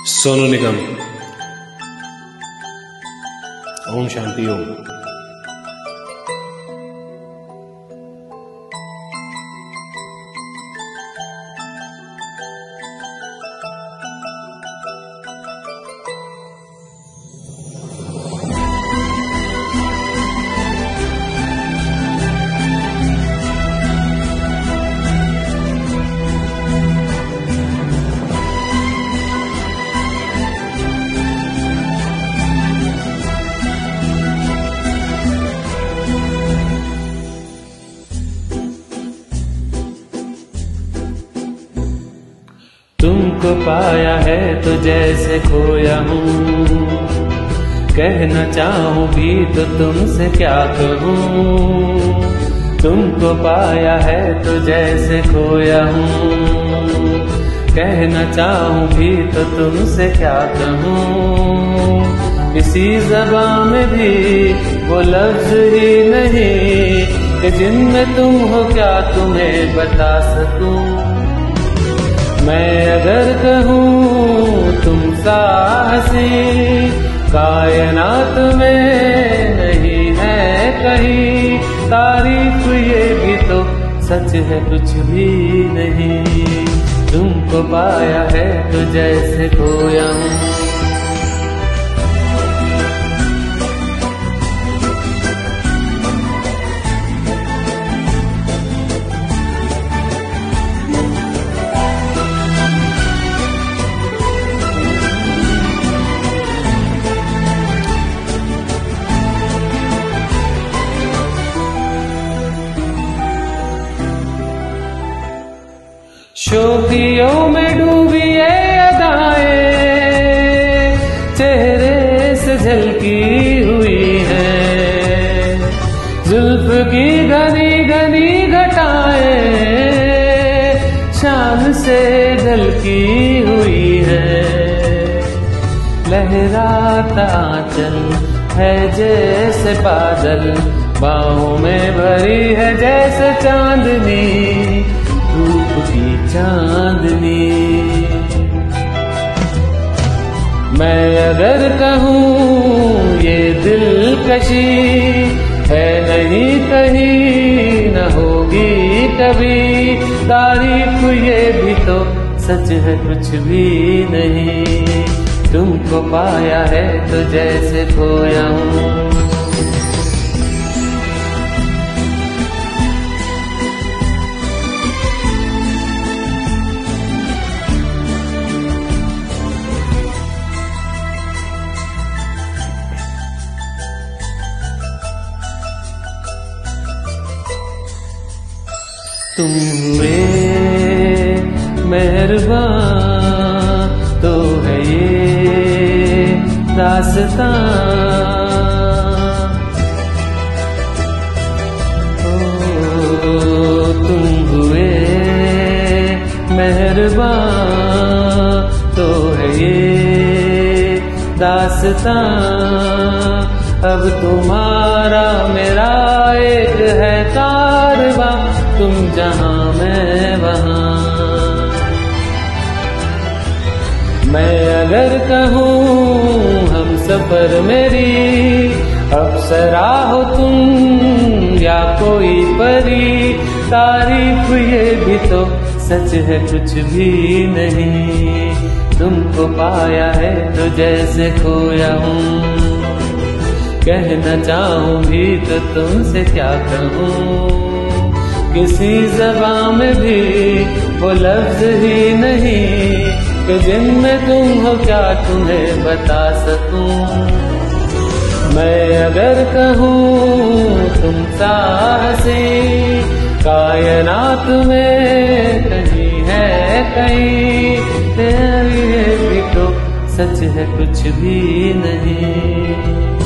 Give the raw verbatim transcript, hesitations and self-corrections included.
सोनू निगम। ओम शांति ओम। तुमको पाया है तो जैसे खोया हूँ, कहना चाहूँ भी तो तुमसे क्या कहूँ। तुमको पाया है तो जैसे खोया हूँ, कहना चाहूँ भी तो तुमसे क्या कहूँ। इसी ज़बान में भी वो लफ्ज़ ही नहीं कि जिनमें तुम हो क्या तुम्हें बता सकूँ। मैं अगर कहूँ तुम सा हंसी कायनात में नहीं है कहीं, तारीफ ये भी तो सच है कुछ भी नहीं। तुमको पाया है तो जैसे खोया हूँ। शोखियों में डूबी ये अदाएं चेहरे से झलकी हुई है, जुल्फ की घनी घनी घटाएं शान से ढलकी हुई है। लहराता आंचल है जैसे बादल, बाहों में भरी है जैसे चांदनी, धूप की चांदनी। मैं अगर कहूँ ये दिलकशी है नहीं कहीं न होगी कभी, तारीफ ये भी तो सच है कुछ भी नहीं। तुमको पाया है तो जैसे खोया हूँ। तुम हुए मेहरबान तो है ये दास्तां, ओ तुम हुए मेहरबान तो है ये दास्तां। अब तुम्हारा मेरा एक है कारवां, तुम जहाँ मैं वहाँ। मैं अगर कहूँ हम सफर मेरी अप्सरा हो तुम या कोई परी, तारीफ ये भी तो सच है कुछ भी नहीं। तुमको पाया है तो जैसे खोया हूँ, कहना चाहूँ भी तो तुमसे क्या कहूँ। किसी ज़बान में भी वो लफ्ज़ ही नहीं कि जिनमें तुम हो क्या तुम्हें बता सकूं। मैं अगर कहूँ तुम सा हंसी कायनात में कहीं है कहीं, ये भी तो सच है कुछ भी नहीं।